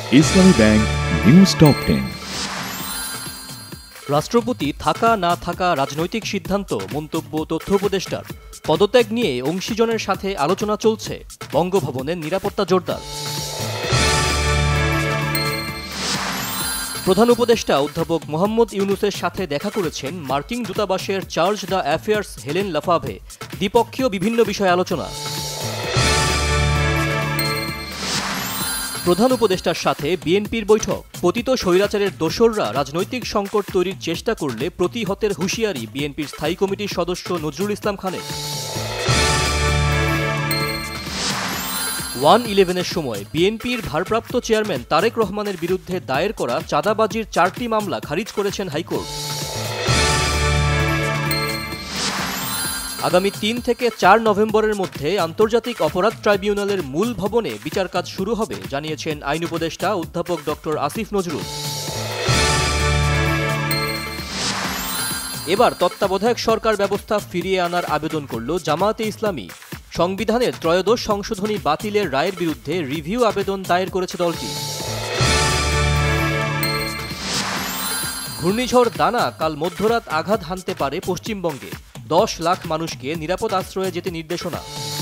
ইসলামী bank news top 10। রাষ্ট্রপতি থাকা না থাকা রাজনৈতিক সিদ্ধান্ত, মন্তব্য তথ্য উপদেষ্টার। পদত্যাগ নিয়ে অংশীজনের সাথে আলোচনা চলছে, বঙ্গভবনের নিরাপত্তা জোরদার। প্রধান উপদেষ্টা অধ্যাপক মোহাম্মদ ইউনুসের সাথে দেখা করেছেন মার্কিন দূতাবাসের chargé d' affaires Helen Lafave. দ্বিপক্ষীয় বিভিন্ন বিষয়ে আলোচনা। প্রধান উপদেষ্টার সাথে বিএনপির বৈঠক। পতিত স্বৈরাচারের দোসররা রাজনৈতিক সংকট তৈরির চেষ্টা করলে প্রতিহতের হুঁশিয়ারি বিএনপির স্থায়ী কমিটির সদস্য নজরুল ইসলাম খানের। 1-11-এর সময় বিএনপির ভারপ্রাপ্ত চেয়ারম্যান তারেক রহমানের বিরুদ্ধে দায়ের করা চাঁদাবাজির 4টি মামলা খারিজ করেছেন হাইকোর্ট। আগামী 3 থেকে 4 নভেম্বরের মধ্যে আন্তর্জাতিক অপরাধ ট্রাইব্যুনালের মূল ভবনে বিচার কাজ শুরু হবে, জানিয়েছেন আইন উপদেষ্টা অধ্যাপক ডক্টর আসিফ নজরুল। এবার তত্ত্বাবধায়ক সরকার ব্যবস্থা ফিরিয়ে আনার আবেদন করল জামায়াতে ইসলামী। সংবিধানের 13 সংশোধনী বাতিলের রায়ের বিরুদ্ধে রিভিউ আবেদন দায়ের করেছে দলটি। ঘূর্ণিঝড় দানা কাল মধ্যরাত আঘাত হানতে পারে পশ্চিমবঙ্গে। 10 লাখ মানুষকে নিরাপদ আশ্রয়ে যেতে নির্দেশনা।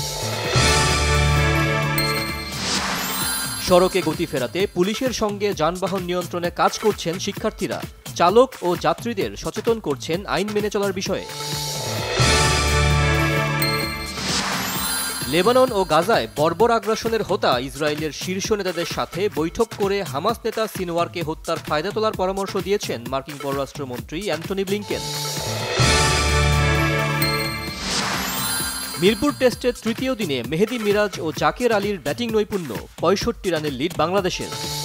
সড়কে গতি ফেরাতে পুলিশের সঙ্গে যানবাহন নিয়ন্ত্রণে কাজ করছেন শিক্ষার্থীরা। চালক ও যাত্রীদের সচেতন করছেন আইন মেনে চলার বিষয়ে। লেবানন ও গাজায় বর্বর আগ্রাসনের হোতা ইসরায়েলের শীর্ষ নেতাদের সাথে বৈঠক করে হামাস নেতা সিনওয়ারকে হত্যার ফায়দা তোলার পরামর্শ দিয়েছেন মার্কিন পররাষ্ট্রমন্ত্রী অ্যান্টনি ব্লিংকেন। মিরপুর টেস্টের তৃতীয় দিনে মেহেদী মিরাজ ও জাকের আলীর ব্যাটিং নৈপুণ্য। 65 রানের লিড বাংলাদেশের।